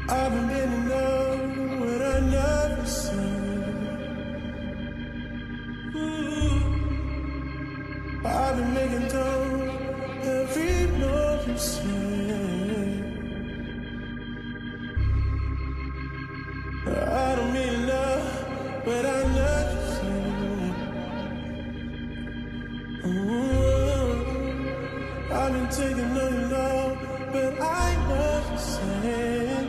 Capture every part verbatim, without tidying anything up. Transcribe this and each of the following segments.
I've been bending down when I never said. Ooh. I've been making down every note you say. I don't mean love, but I never said. Ooh. I've been taking on your love, but I never said.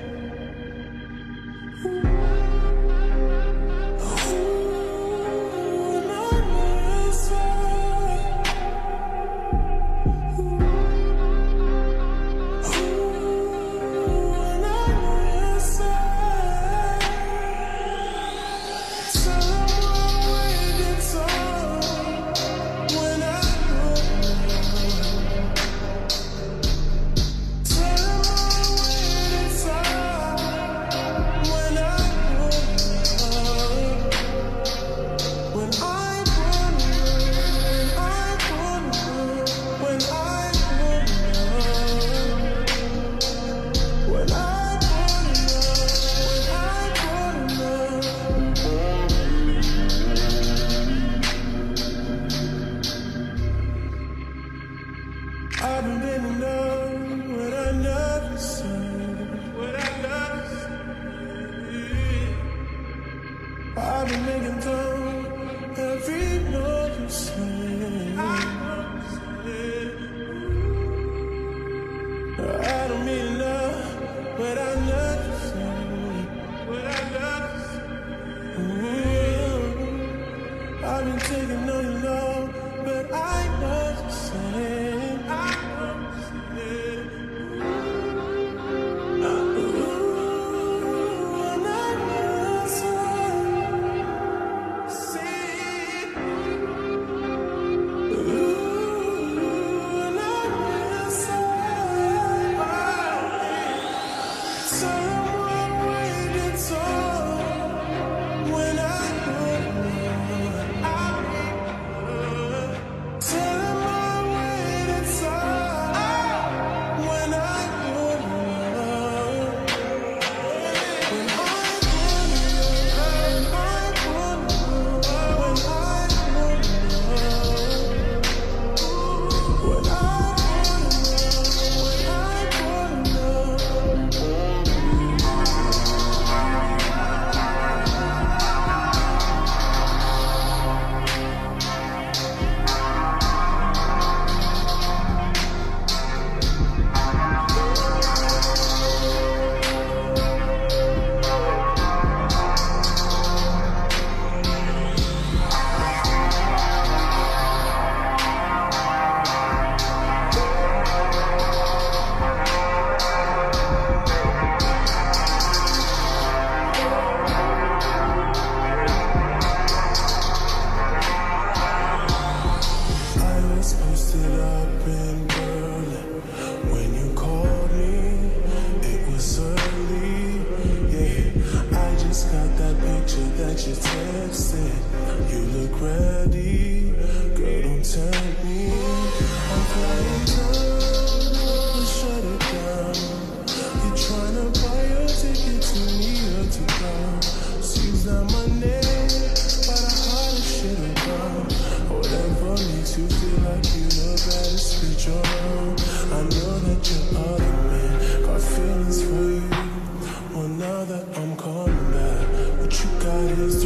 I've been bending down when I never said. When I never said. I've been making down every note you say. I don't mean love, but I never said. When I never said. I've been taking on your love, but I never said. You texted, you look ready, girl, don't tempt me. I'm flying down, shut it down. You're trying to buy your ticket to New York to come. Seems that my name, but I hardly shit about. Whatever makes you feel like you the baddest bitch around. I know that you're other man, got feelings for you. Well, now that I'm coming back, what you got is